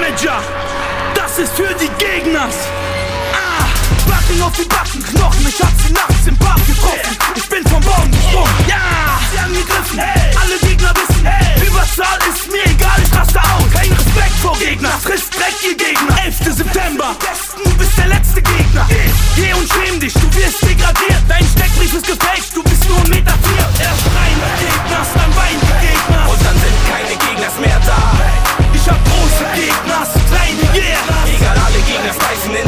Damager, das ist für die Gegnaz. Backen auf die Backen, Knochen, ich hab sie nachts im Park getroffen. Ich bin vom Baum gesprungen, ja, sie angegriffen, alle Gegner wissen, Überzahl ist mir egal, ich raste aus. Kein Respekt vor Gegnaz, friss Dreck, ihr Gegner. 11. September, du bist der letzte Gegner. Geh und schäm dich, du wirst degradiert. Dein Steckbrief ist gefaked, du bist nur 1,4 Meter. Er schreien Gegnaz, dann weint die Gegner. Und dann sind keine Gegnaz mehr da. Ich hab große Gegnaz, kleine, yeah. Egal, alle Gegnaz beißen ins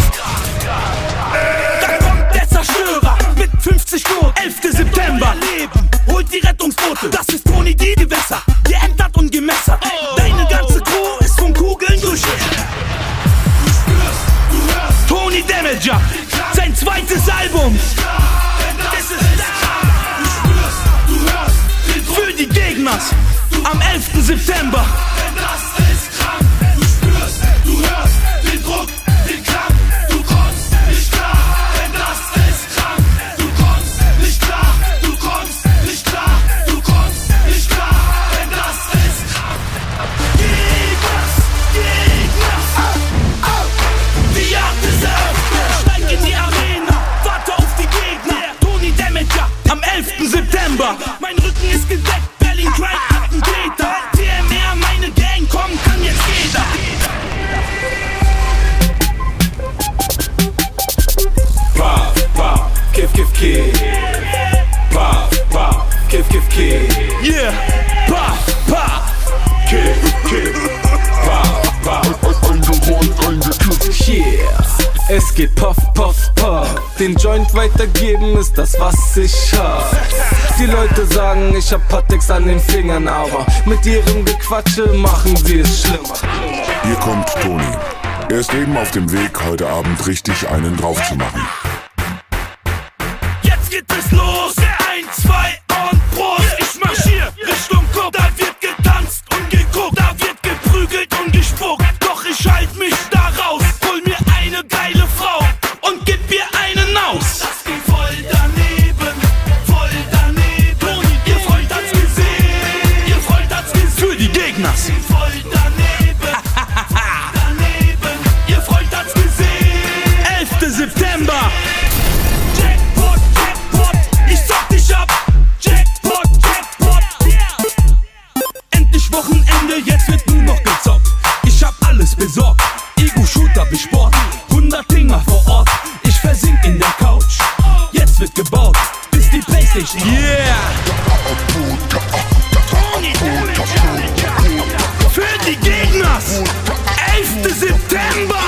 Da kommt der Zerstörer mit 50 Knoten. 11. September, Leben, holt die Rettungsboote. Das ist Tony D. Gewässer, geändert und gemessert. Deine ganze Crew ist von Kugeln durchschnitten. Tony Damager, sein zweites Album. Für die Gegnaz am 11. September. Mein Rücken ist gedeckt, Berlin Crime Attentäter. TMR, meine Gang, kommen kann jetzt jeder. Puff, puff, kiff, kiff, kiff. Puff, puff, kiff, kiff, kiff. Yeah, puff, puff, kiff, kiff. Puff, puff, eingerollt, eingekifft. yeah. Es geht puff, puff, puff. Den Joint weitergeben ist das, was ich hab. Die Leute sagen, ich hab Pateks an den Fingern, aber mit ihrem Gequatsche machen sie es schlimmer. Hier kommt Toni. Er ist eben auf dem Weg, heute Abend richtig einen drauf zu machen. jetzt geht es los. 1, 2 und Prost. Ich marschier Richtung Kopf. Da wird getanzt und geguckt. Da wird geprügelt und gespuckt. Doch ich halt mich da raus. Hol mir eine geile Frau und gib ihr einen aus. Das geht voll daneben, voll daneben. Toni, ihr Freund hat's gesehen, ihr Freund hat's gesehen. Für die Gegnaz. Voll daneben, daneben. Ihr Freund hat's gesehen. 11. September. Jackpot, Jackpot, ich zock dich ab. Jackpot, Jackpot, yeah. Endlich Wochenende, jetzt wird nur noch gezockt. Ich hab alles besorgt. Ego-Shooter besport, 100 Dinger vor Ort. Ich versink in der Couch. Jetzt wird gebaut, bis die Playstation. Yeah! Für die Gegnaz! 11. September!